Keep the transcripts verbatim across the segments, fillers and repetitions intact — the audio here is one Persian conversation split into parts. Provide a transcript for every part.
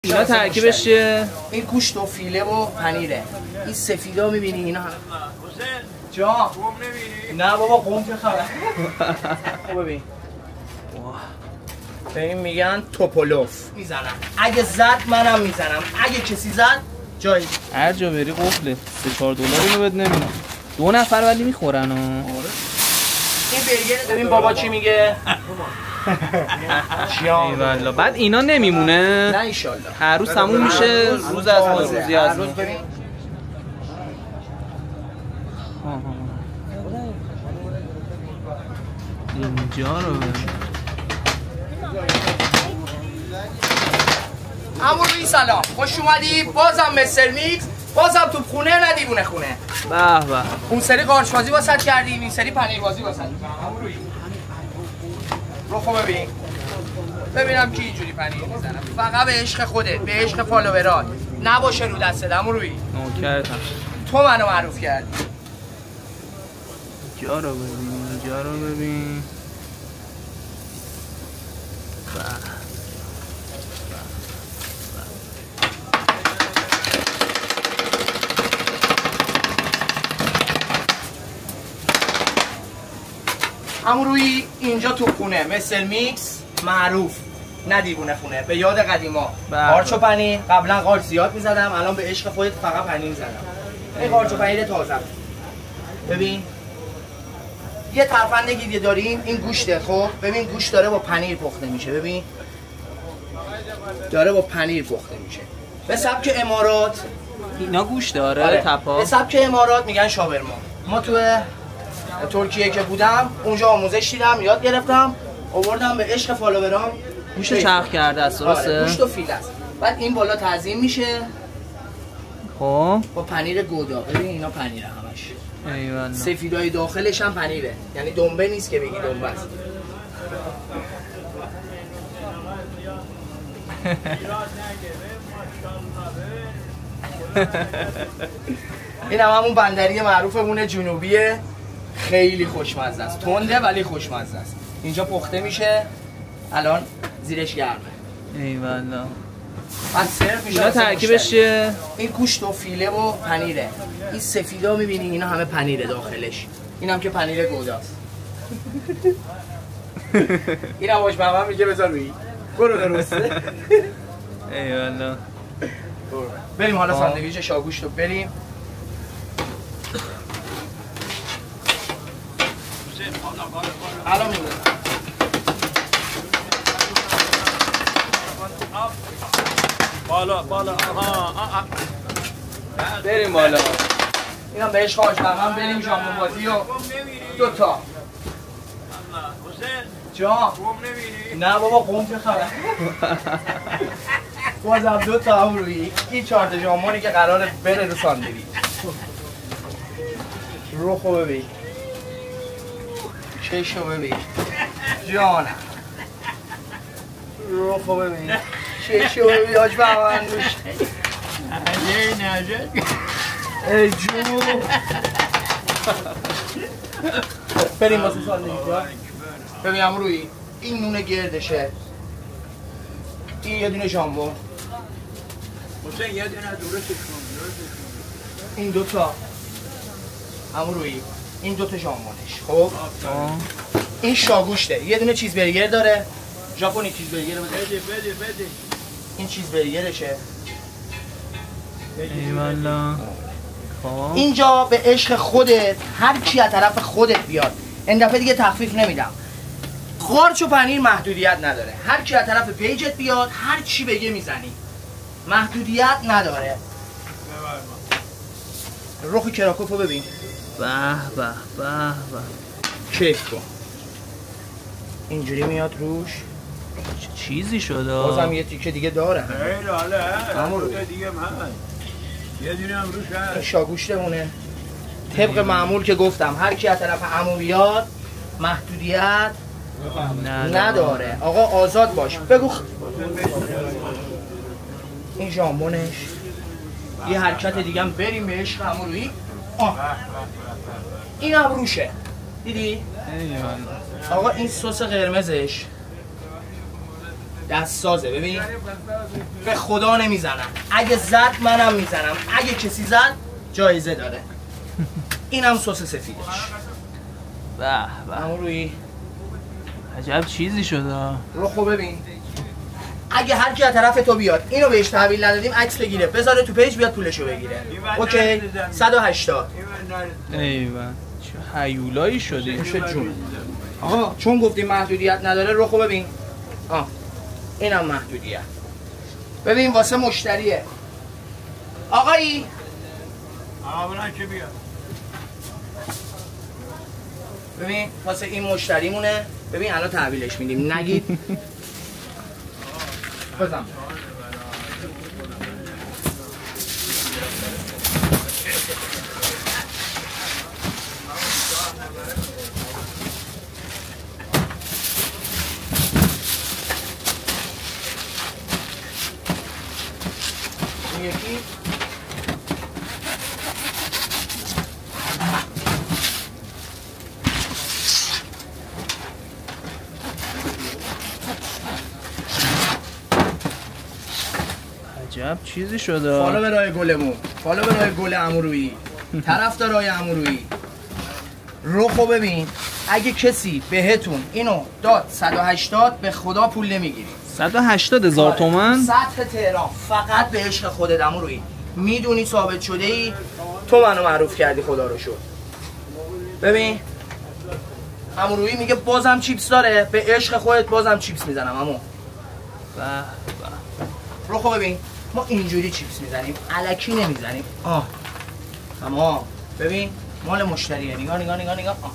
اینا ترکیبش چیه؟ این گوشت و فیله و پنیره. این سفیدا میبینی اینا هم جا قوم نمیبینی؟ نه بابا قوم چه خبر؟ ببین به این میگن توپولوف میزنم. اگه زد منم میزنم، اگه کسی زد جایی هر جا بری قفله. سه چهار دلار اینو بد نمیدم. دو نفر ولی میخورن. آره این برگر ببین بابا چی میگه؟ ای والله. بعد اینا نمیمونه؟ نه ان شاء الله. هر روز تموم میشه. روز از روزی از روز ببین. اینجا رو ببین. عموی سلام، خوش اومدی. بازم مستر میکس، بازم تو خونه ندیبونه خونه. به به. اون سری قارچ بازی واسط کردیم، این سری پنیر بازی واسط. عموی رو خوب ببین. ببینم کی اینجوری پنیر میزنه. فقط به عشق خودت، به عشق فالوورات. نباشه رو دستت عموی. نوکرتم. تو منو معروف کردی. اینجا رو ببین، اینجا رو ببین. عموی اینجا تو خونه مستر میکس معروف، نه دیوونه خونه، به یاد قدیما. قارچ و پنیر، قبلا قارچ زیاد میزدم، الان به عشق خودت فقط پنیر میزدم. این قارچ و پنیر تازه. ببین یه ترفنده دیگه داریم، این گوشته. خب ببین گوشت داره با پنیر پخته میشه. ببین داره با پنیر پخته میشه به سبک امارات. اینا گوشت داره. آره. تپا به سبک امارات میگن شاورما. ما تو ترکیه که بودم اونجا آموزش دیدم، یاد گرفتم، آوردم به عشق فالوورام. گوشت چرخ کرده است. درسته؟ آره. گوشت و فیله است. بعد این بالا تعظیم میشه خب با پنیر گودا. ببین اینا پنیره همش. ای والله. سفیدای داخلش هم پنیره، یعنی دنبه نیست که بگی دنبه است. این هم همون بندری معروفمونه جنوبیه، خیلی خوشمزه است. تنده ولی خوشمزه است. اینجا پخته میشه، الان زیرش گرمه. ای والله. بعد سرو میشه. اینا ترکیبش چیه؟ این گوشت و فیله و پنیره. این سفیدا میبینی اینا همه پنیره داخلش. اینم که پنیر گوداست. اینم باش بابا میگه بذار روی. برو درسته. ای والله. بریم حالا ساندویچ شاگوشت رو بریم. الان میگم بالا بالا. آها بریم بالا. اینا بهش خواهش برم بریم جامون بازی و دوتا جا قوم نمیبینی؟ نه بابا قوم چه خبر؟ بازم دوتا هم روی این چهار تا جامونی که قراره بره رو ساندویچ. رو خوب ببین، چشو ببین جانم، رو خوب ببین، چشو ببین. آج بابا روش نه نه ای جون. بریم واسه ساندویچ. ببینم روی این نون گردشه، این یه دونه ژامبون، حسین یه دونه درستش کن. این دوتا همون روی این دوتا ژامبونش. خب این شاگوشته، یه دونه چیز برگر داره، ژاپنی چیز برگر. بده بده بده بده. این چیز برگرشه. ای والله. خب اینجا به عشق خودت، هر کی از طرف خودت بیاد. این دفعه دیگه تخفیف نمیدم. قارچ و پنیر محدودیت نداره، هر کی از طرف پیجت بیاد هر چی بگه میزنی، محدودیت نداره. رخ کراکوفو ببین. به به به به. کیف کن. اینجوری میاد روش. چه چیزی شده. بازم یه تیکه دیگه داره. خیلی حاله. همون روی دیگه من یه دونه هم روش هست. این شاگوشتمونه. طبق معمول که گفتم هر کی از طرف عمو بیاد محدودیت نداره. آقا آزاد باش. بگو خ... این ژامبونش. یه حرکت دیگه هم بریم به عشق عمو روی. آه. این هم روشه. دیدی؟ آقا این سس قرمزش دست سازه. ببین به خدا نمیزنم، اگه زد منم میزنم، اگه کسی زد جایزه داره. اینم سس سفیدش. به به امرویی عجب چیزی شده. رو خوب ببین، اگه هر کی از طرف تو بیاد اینو بهش تحویل ندادیم عکس بگیره بذاره تو پیج بیاد پولشو بگیره. اوکی صد و هشتاد. ایوه چه هیولایی شدی. میشه جون. آقا چون گفتیم محدودیت نداره رو خوب ببین. آه اینم محدودیت. ببین واسه مشتریه. آقایی آقا بلند که بیاد. ببین واسه این مشتریمونه. ببین الان تحویلش میدیم نگید. بزن این یکی عجب چیزی شده. فالو به راه گلمون، فالو به راه گل امرویی، طرفدارای امرویی. رخو ببین اگه کسی بهتون اینو داد صد و هشتاد به خدا پول نمیگیری. صد و هشتاد هزار تومان سطح تهران فقط به عشق خودت امرویی. میدونی ثابت شده ای، تو منو معروف کردی خدا رو شد. ببین امرویی میگه بازم چیپس داره، به عشق خودت بازم چیپس میزنم امو. به به رخو ببین ما اینجوری چیپس میزنیم، الکی نمیزنیم. آه اما ببین مال مشتریه. نگاه نگاه نگاه نگاه. آه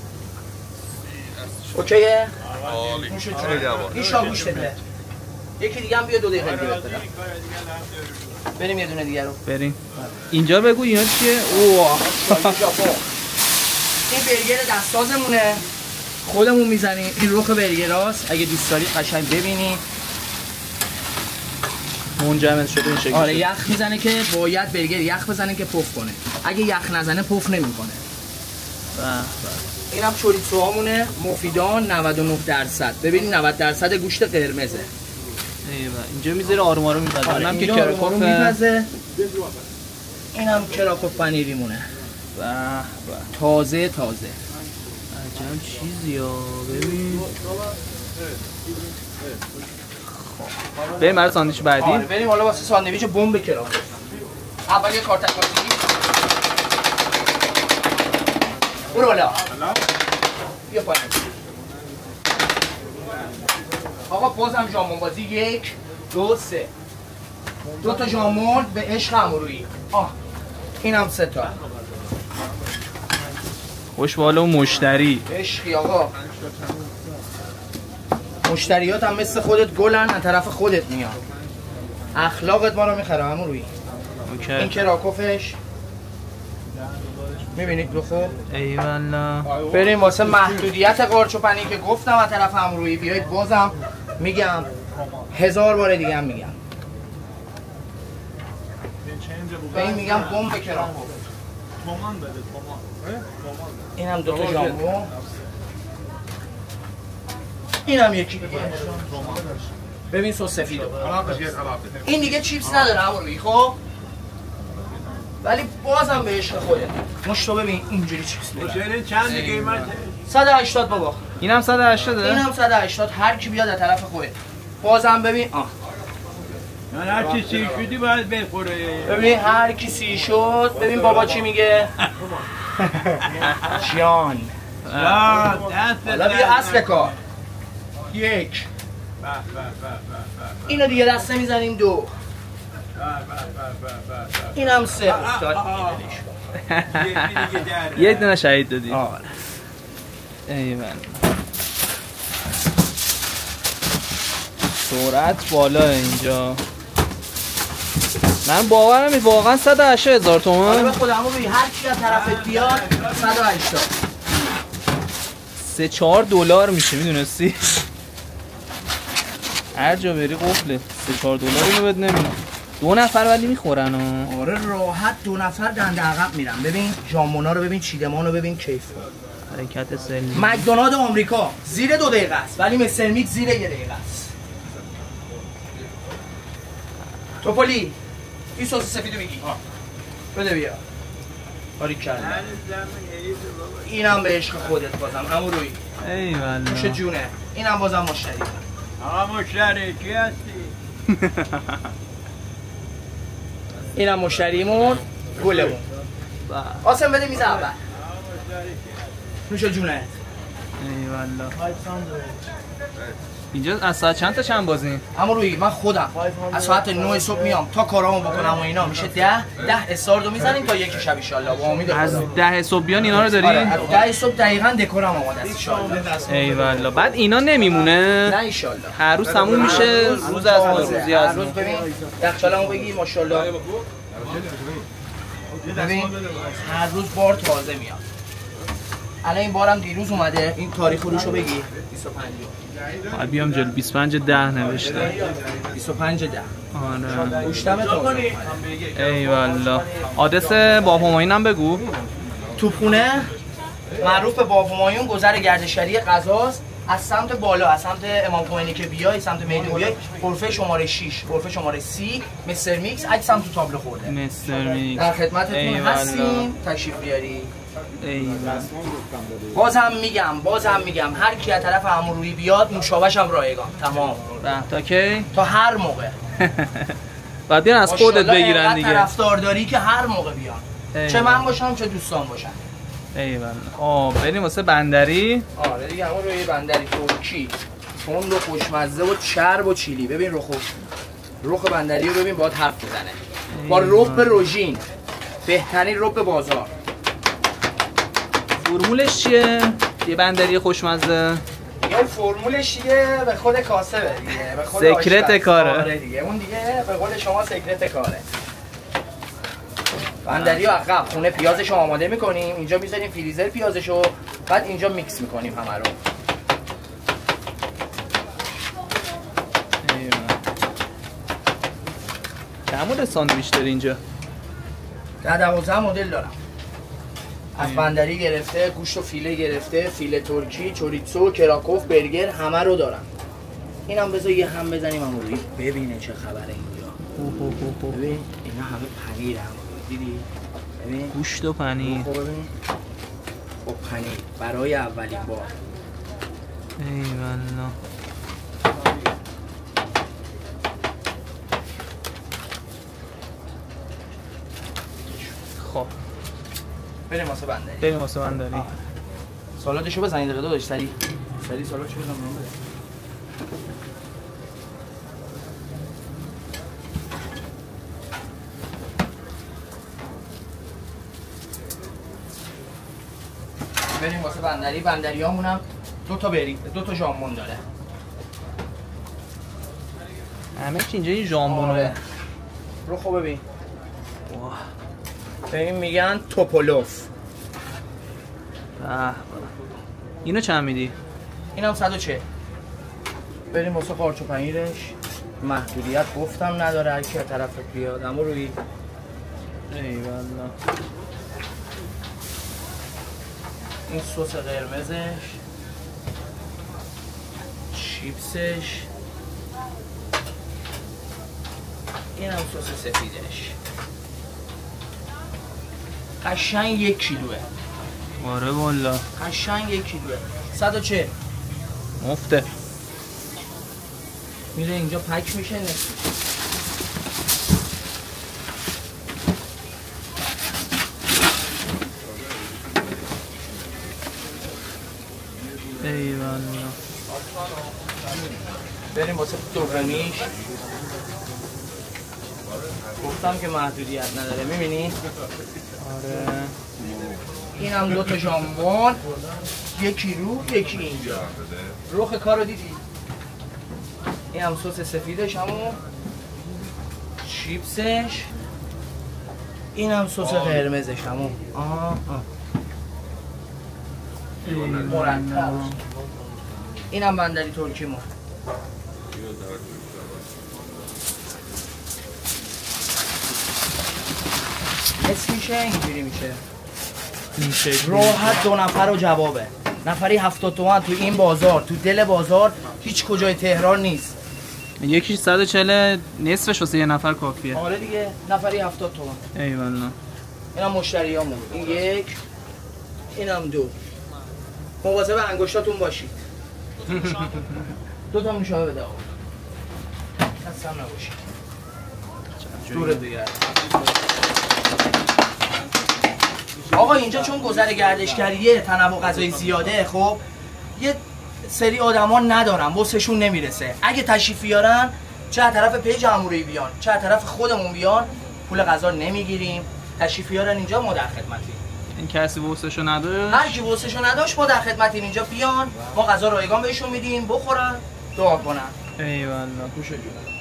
اوکیه؟ عالی. این شاگوش بده. یکی دیگه هم بیا دو دقیقه دیگه بدم. بریم یه دونه دیگه رو. بریم. اینجا بگو اینا چیه؟ اوه. این برگر دستازمونه. خودمون میزنیم. این رخ برگراست. اگه دوست داری قشنگ ببینی. منجمد شده این شکلی. آره یخ میزنه که باید برگر یخ بزنه که پف کنه. اگه یخ نزنه پف نمیکنه. به به. اینم چوریسوهامونه مفیدان نود و نه درصد. ببین نود درصد گوشت قرمزه. ایوه اینجا میذاره آروم آروم میپزه. آره اونم که اینجا آروم آروم کراکوف. میپزه. اینم کراکوف پنیریمونه. به به. تازه تازه. عجب چیزی ها. ببین. خب بریم برای ساندویچ بعدی. آره بریم حالا واسه ساندویچ بمب کراکوف. اول یه کارت کارتی. برو بالا. بیا پایین. آقا بازم ژامبون بازی یک دو سه. دو تا ژامبون به عشق امرویی. آه اینم سه تا. خوش بالا و مشتری. عشقی آقا. مشتریات هم مثل خودت گلن، از طرف خودت میان. اخلاقت ما رو میخره امرویی. اوکی. این کراکوفش میبینید دو خوب. ای والله. بریم واسه محدودیت قارچ و پنیر که گفتم از طرف امرویی بیایید. بازم میگم هزار بار دیگه هم میگم به این میگم بمب کراکوف. این هم دوتا ژامبون. این هم یکی دیگه. ببین سس سفید. این دیگه چیپس نداره امرویی خب، ولی بازم به عشق خوده. مشتو ببین اینجوری چیپس میده. چند قیمت؟ صد و هشتاد بابا. اینم صد و هشتاد. اینم صد و هشتاد. هر کی بیاد از طرف خوده. بازم ببین آه. من هر چی سی شدی باید بخوره. ببین هر کی سی شد. ببین بابا چی میگه. جان. حالا بیا اصل کار. یک. اینو دیگه دست نمیزنیم. دو. اینم سه. استاد یه دونه شهید دادی. آره. ایوان. سرعت بالا اینجا. من باورم نمیاد واقعا صد و هشتاد هزار تومان. آره به خودم ببین هر کی از طرفت بیاد صد و هشتاد. سه چهار دلار میشه میدونستی؟ هر جا بری قفله. سه چهار دلار اینو بد نمیدونم. دو نفر ولی میخورن ها. آره راحت دو نفر دنده عقب میرن. ببین ژامبونا رو ببین، چیدمان رو ببین، کیف حرکت سلمی. مکدونالد آمریکا زیر دو دقیقه است ولی مثل میک زیر یه دقیقه است. توپولی این سس سفیدو بگی بده بیا باری کردم اینم به عشق خودت بازم همون روی ای والله نوش جونه اینم بازم مشتری آقا مشتری کی هستی؟ اینم مشتریمون گلمون قاسم بده میز اول نوش جونه ای والله اینجا از ساعت چند تا چند بازین؟ اما روی من خودم از ساعت نه صبح میام تا کارامو بکنم و اینا میشه ده ده استاردو میزنیم تا یک شب ان شاء الله با امید خدا. از ده صبح بیان اینا رو داری؟ آره از ده صبح دقیقاً دکورم آماده است ان شاء الله. ای والله بعد اینا نمیمونه؟ نه ان شاء الله. هر روز تموم میشه روز از روزی هر از روز ببین یخچالمو بگی ماشاءالله ببین هر روز بار تازه میاد. الان این بارم دیروز اومده این تاریخ روشو بگی بیست و پنج حالا بیام جلو بیست و پنج ده نوشته بیست و پنج ده آره گوشتم تو ای والله آدرس باب همایون هم بگو توپخونه معروف به باب همایون گذر گردشگری غزاست از سمت بالا از سمت امام خمینی که بیای سمت میدون بیای غرفه شماره شش غرفه شماره سی مستر میکس عکسم تو تابلو خورده مستر میکس در خدمتتون هستیم تشریف بیاری ای بازم میگم بازم میگم هر کی از طرف امرویی بیاد نوشابه‌ش هم رایگان تمام ده تا کی تا هر موقع بعد بیان از خودت بگیرن دیگه طرفدار داری که هر موقع بیان چه من باشم چه دوستان باشن ای والله آه بریم واسه بندری آره دیگه همون روی بندری ترکی تند و خوشمزه و چرب و چیلی ببین رخ رخ بندری رو ببین باید حرف بزنه با رب روژین بهترین رب بازار فرمولش چیه؟ یه بندری خوشمزه یا فرمولش دیگه به خود کاسبه دیگه به خود سکرت کاره آره دیگه اون دیگه به قول شما سکرت کاره بندری رو عقب خونه پیازشو آماده میکنیم اینجا میذاریم فریزر پیازشو بعد اینجا میکس میکنیم همه رو چه مدل ساندویچ داری اینجا؟ ده دوازده مدل دارم از بندری گرفته گوشت و فیله گرفته فیله ترکی چوریتسو کراکوف برگر همه رو دارم اینم بذار یه هم بزنیم هم روی ببینه چه خبره اینجا ببین اینا همه پنیر هم دیدی ببین گوشت و پنیر خب ببین خب پنیر برای اولین بار ای والله خب بریم واسه بندری بریم واسه بندری سالادشو بزنید دقیقه داداش سری سری سالادشو بزن من بده بریم واسه بندری بندری همونم دو تا بریم دو تا ژامبون داره همه چی اینجا این ژامبونه رو خوب ببین به این میگن توپولوف اینو چند میدی؟ اینم صد و چهل بریم واسه قارچ و پنیرش محدودیت گفتم نداره هر کی طرفت بیاد اما روی ای والله این سس قرمزش چیپسش این هم سس سفیدش قشنگ یک کیلوه آره والا قشنگ یک کیلوه صد و چهل مفته میره اینجا پک میشه نصف ای والله بریم واسه دومیش گفتم که محدودیت نداره میبینی؟ آره این هم دو تا ژامبون یکی رو یکی اینجا رخ کارو دیدی؟ این هم سس سفیدش همون چیپسش این هم سس قرمزش همون آه آه مرتب این هم بندری ترکیمون حس میشه اینجوری میشه میشه راحت دو نفر و جوابه نفری هفتاد تومن تو این بازار تو دل بازار هیچ کجای تهران نیست یکیش صد و چهل نصفش واسه یه نفر کافیه. آره دیگه نفری هفتاد تومن. ای والله. اینم مشتریامون. این یک، اینم دو. مواظب انگشتاتون باشید. دو تا نوشابه بده آقا. خسته نباشید. دور دیگه. آقا اینجا چون گذر گردشگریه تنوع غذایی زیاده، خب یه سری آدما ندارن، واسهشون نمیرسه. اگه تشریف بیارن چه از طرف پیج جمهوری بیان چه از طرف خودمون بیان، پول غذا نمیگیریم. تشریف بیارن اینجا ما در خدمتیم. این کسی واسهشو نداره، هر کی واسهشو نداشت ما در خدمتیم. اینجا بیان ما غذا رایگان بهشون میدیم بخورن دعا کنن. ای والله. خوش جون.